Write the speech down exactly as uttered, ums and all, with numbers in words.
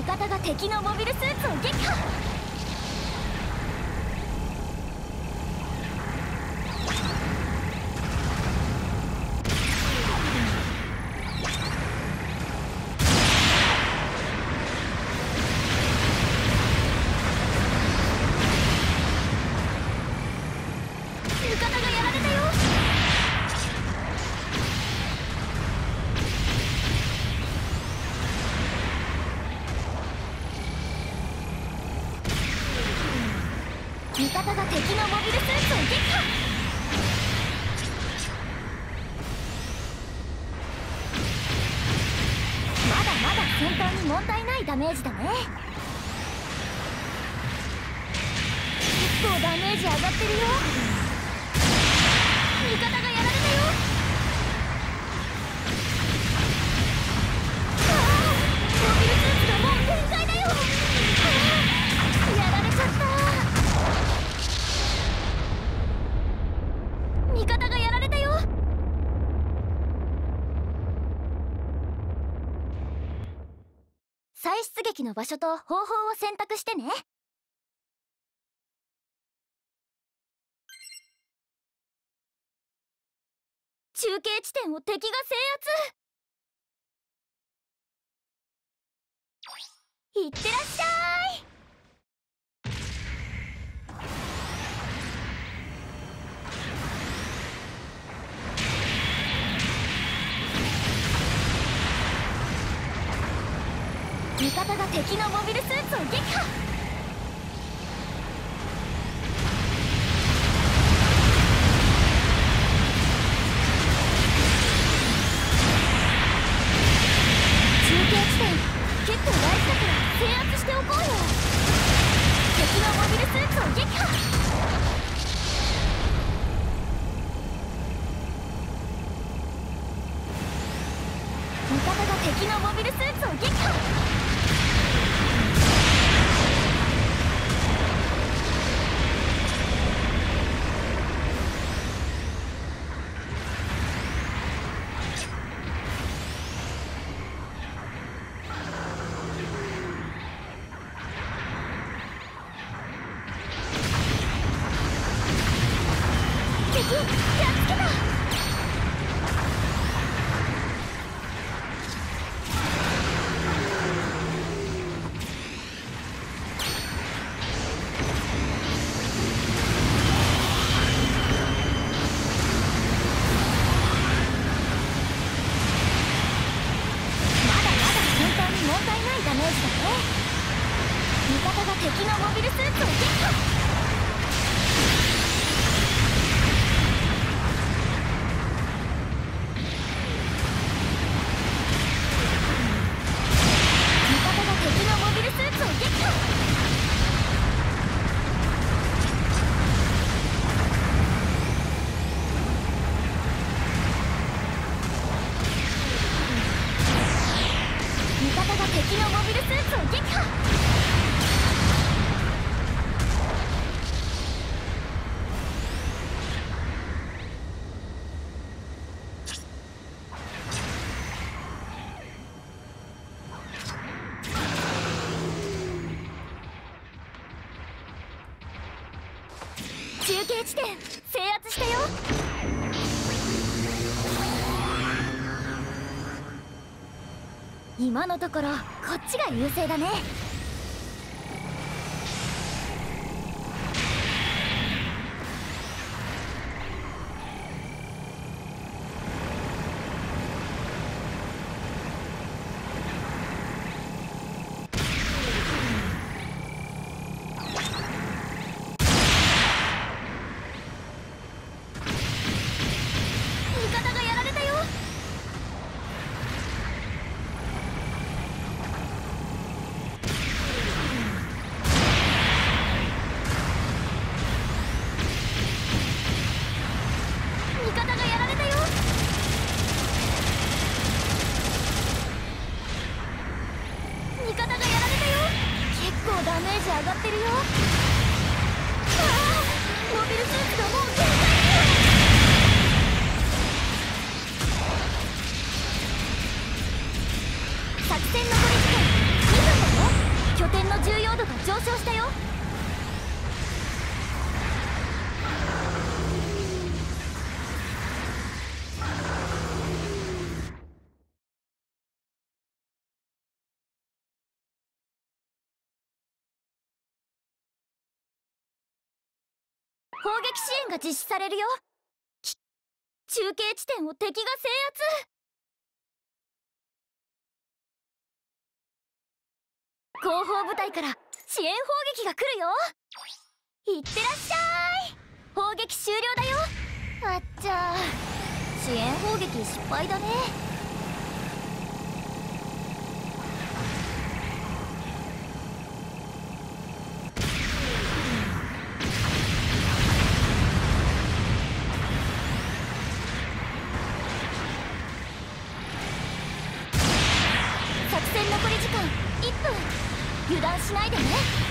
味方が敵のモビルスーツを撃破。味方がやられたよ。味方が敵のモビルスーツを撃破。まだまだ戦闘に問題ないダメージだね。結構ダメージ上がってるよ。味方がやられたよ。ああ、モビルスーツがもう限界だよ。ああ、やられちゃった。味方がやられたよ。再出撃の場所と方法を選択してね。中継地点を敵が制圧。いってらっしゃい。味方が敵のモビルスーツを撃破。中継地点結構大事だから制圧しておこうよ。敵のモビルスーツを撃破。味方が敵のモビルスーツを撃破。敵、やっつけた。まだまだ戦闘に問題ないダメージだね。味方が敵のモビルスーツを撃破。敵のモビルスーツを撃破。中継地点制圧したよ。今のところこっちが優勢だね。味方がやられたよ。 砲撃支援が実施されるよ。き中継地点を敵が制圧。後方部隊から支援砲撃が来るよ。いってらっしゃい。砲撃終了だよ。あっちゃー、支援砲撃失敗だね。作戦残り時間いっぷん。油断しないでね。